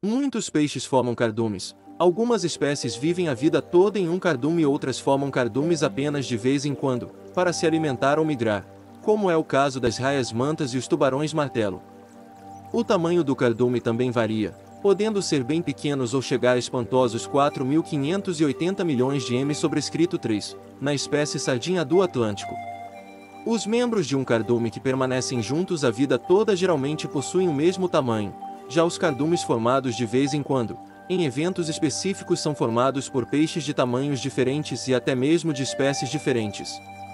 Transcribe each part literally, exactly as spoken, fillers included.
Muitos peixes formam cardumes. Algumas espécies vivem a vida toda em um cardume e outras formam cardumes apenas de vez em quando, para se alimentar ou migrar, como é o caso das raias-mantas e os tubarões-martelo. O tamanho do cardume também varia, podendo ser bem pequenos ou chegar a espantosos quatro mil quinhentos e oitenta milhões de m sobrescrito três, na espécie sardinha do Atlântico. Os membros de um cardume que permanecem juntos a vida toda geralmente possuem o mesmo tamanho, já os cardumes formados de vez em quando, em eventos específicos, são formados por peixes de tamanhos diferentes e até mesmo de espécies diferentes.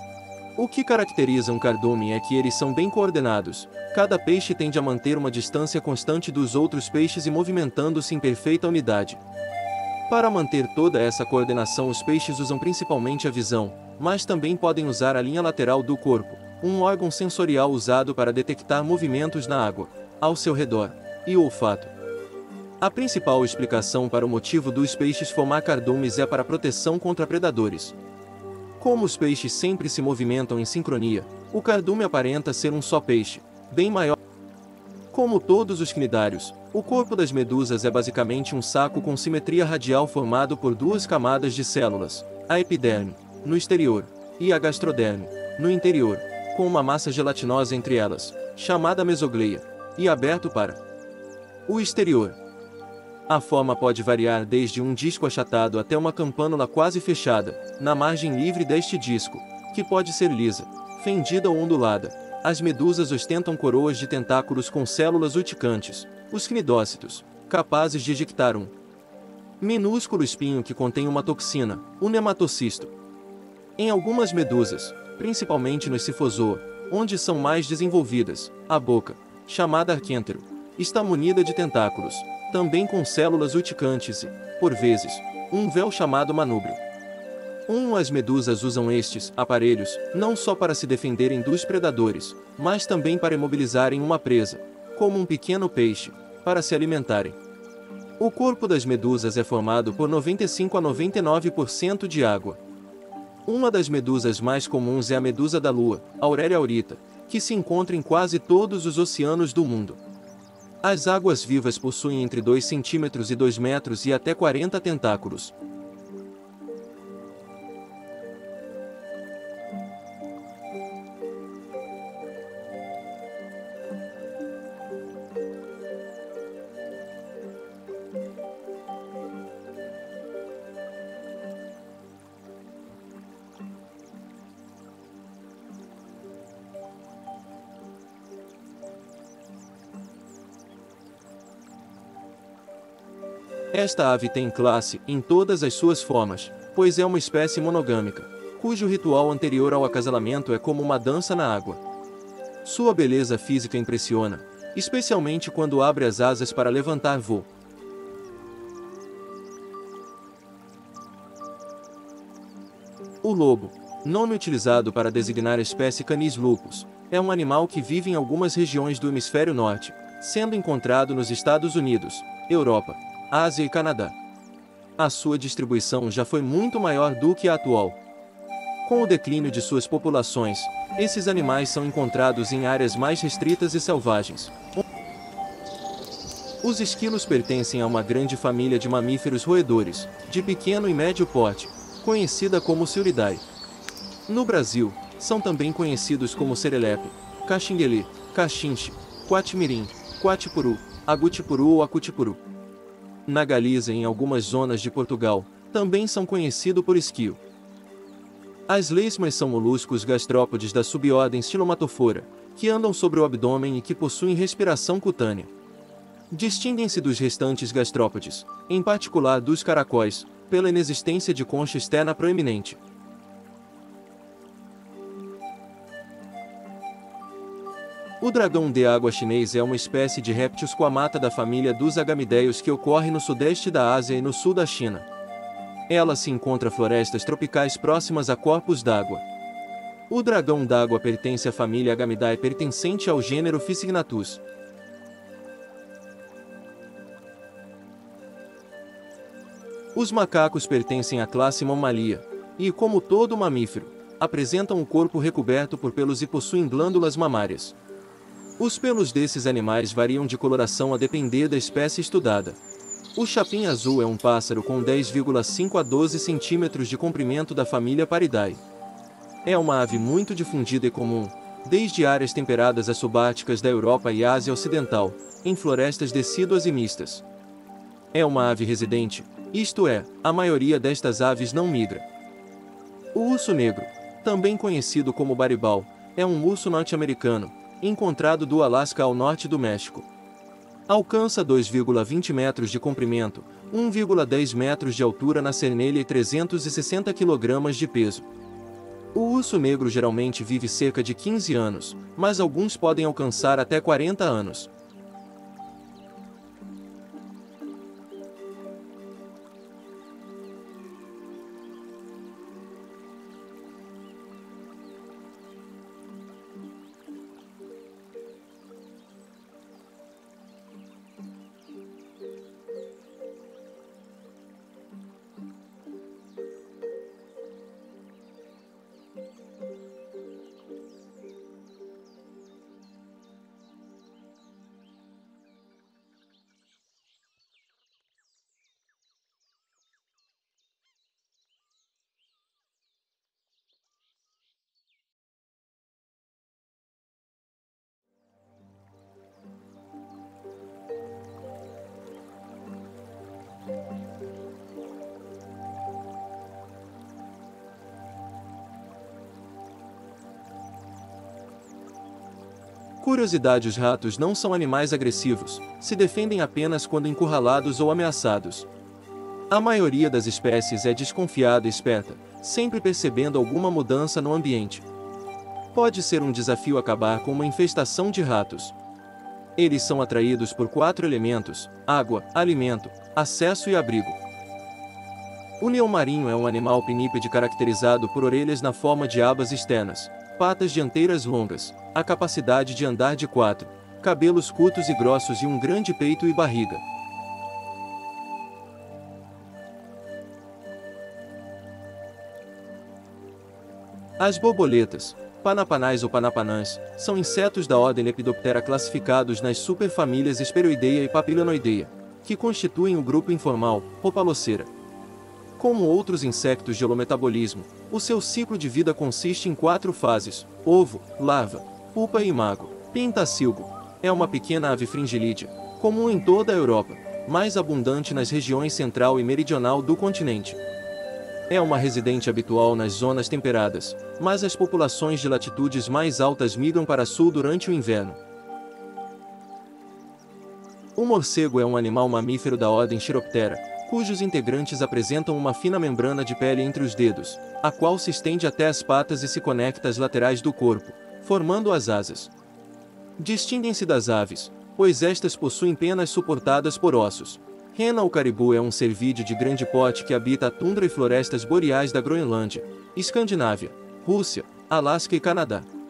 O que caracteriza um cardume é que eles são bem coordenados. Cada peixe tende a manter uma distância constante dos outros peixes e movimentando-se em perfeita unidade. Para manter toda essa coordenação, os peixes usam principalmente a visão, mas também podem usar a linha lateral do corpo, um órgão sensorial usado para detectar movimentos na água, ao seu redor, e o olfato. A principal explicação para o motivo dos peixes formar cardumes é para proteção contra predadores. Como os peixes sempre se movimentam em sincronia, o cardume aparenta ser um só peixe, bem maior. Como todos os cnidários, o corpo das medusas é basicamente um saco com simetria radial formado por duas camadas de células, a epiderme, no exterior, e a gastroderme, no interior, com uma massa gelatinosa entre elas, chamada mesogleia, e aberto para o exterior. A forma pode variar desde um disco achatado até uma campânula quase fechada, na margem livre deste disco, que pode ser lisa, fendida ou ondulada. As medusas ostentam coroas de tentáculos com células urticantes, os cnidócitos, capazes de ejectar um minúsculo espinho que contém uma toxina, o nematocisto. Em algumas medusas, principalmente nos Scyphozoa, onde são mais desenvolvidas, a boca, chamada arquêntero, está munida de tentáculos, também com células urticantes e, por vezes, um véu chamado manúbrio. Um, as medusas usam estes aparelhos não só para se defenderem dos predadores, mas também para imobilizarem uma presa, como um pequeno peixe, para se alimentarem. O corpo das medusas é formado por noventa e cinco a noventa e nove por cento de água. Uma das medusas mais comuns é a medusa da lua, Aurelia aurita, que se encontra em quase todos os oceanos do mundo. As águas-vivas possuem entre dois centímetros e dois metros e até quarenta tentáculos. Esta ave tem classe em todas as suas formas, pois é uma espécie monogâmica, cujo ritual anterior ao acasalamento é como uma dança na água. Sua beleza física impressiona, especialmente quando abre as asas para levantar voo. O lobo, nome utilizado para designar a espécie Canis lupus, é um animal que vive em algumas regiões do hemisfério norte, sendo encontrado nos Estados Unidos, Europa, Ásia e Canadá. A sua distribuição já foi muito maior do que a atual. Com o declínio de suas populações, esses animais são encontrados em áreas mais restritas e selvagens. Os esquilos pertencem a uma grande família de mamíferos roedores, de pequeno e médio porte, conhecida como Sciuridae. No Brasil, são também conhecidos como serelepe, caxinguelê, caxinche, quatimirim, quatipuru, agutipuru ou acutipuru. Na Galiza e em algumas zonas de Portugal, também são conhecidos por esquio. As lesmas são moluscos gastrópodes da subordem Stylomatophora, que andam sobre o abdômen e que possuem respiração cutânea. Distinguem-se dos restantes gastrópodes, em particular dos caracóis, pela inexistência de concha externa proeminente. O dragão de água chinês é uma espécie de réptil squamata da família dos agamideios que ocorre no sudeste da Ásia e no sul da China. Ela se encontra em florestas tropicais próximas a corpos d'água. O dragão d'água pertence à família Agamidae pertencente ao gênero Physsignathus. Os macacos pertencem à classe Mammalia, e, como todo mamífero, apresentam um corpo recoberto por pelos e possuem glândulas mamárias. Os pelos desses animais variam de coloração a depender da espécie estudada. O chapim azul é um pássaro com dez vírgula cinco a doze centímetros de comprimento da família Paridae. É uma ave muito difundida e comum, desde áreas temperadas a subárticas da Europa e Ásia Ocidental, em florestas decíduas e mistas. É uma ave residente, isto é, a maioria destas aves não migra. O urso negro, também conhecido como baribal, é um urso norte-americano, encontrado do Alasca ao norte do México. Alcança dois vírgula vinte metros de comprimento, um vírgula dez metros de altura na cernelha e trezentos e sessenta quilogramas de peso. O urso negro geralmente vive cerca de quinze anos, mas alguns podem alcançar até quarenta anos. Curiosidade: os ratos não são animais agressivos, se defendem apenas quando encurralados ou ameaçados. A maioria das espécies é desconfiada e esperta, sempre percebendo alguma mudança no ambiente. Pode ser um desafio acabar com uma infestação de ratos. Eles são atraídos por quatro elementos: água, alimento, acesso e abrigo. O leão marinho é um animal pinnipede caracterizado por orelhas na forma de abas externas, patas dianteiras longas, a capacidade de andar de quatro, cabelos curtos e grossos e um grande peito e barriga. As borboletas, panapanais ou panapanãs, são insetos da ordem Lepidoptera classificados nas superfamílias Hesperoidea e Papilionoidea, que constituem o grupo informal, Rhopalocera. Como outros insectos de holometabolismo, o seu ciclo de vida consiste em quatro fases: ovo, larva, pupa e imago. Pintacilgo é uma pequena ave fringilídea, comum em toda a Europa, mais abundante nas regiões central e meridional do continente. É uma residente habitual nas zonas temperadas, mas as populações de latitudes mais altas migram para sul durante o inverno. O morcego é um animal mamífero da ordem Chiroptera, cujos integrantes apresentam uma fina membrana de pele entre os dedos, a qual se estende até as patas e se conecta às laterais do corpo, formando as asas. Distinguem-se das aves, pois estas possuem penas suportadas por ossos. Rena ou caribu é um cervídeo de grande porte que habita a tundra e florestas boreais da Groenlândia, Escandinávia, Rússia, Alasca e Canadá.